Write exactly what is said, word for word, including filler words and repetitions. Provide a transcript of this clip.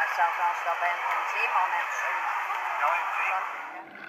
zelfs als dat bij een zeeman hebt. Ja, in zee.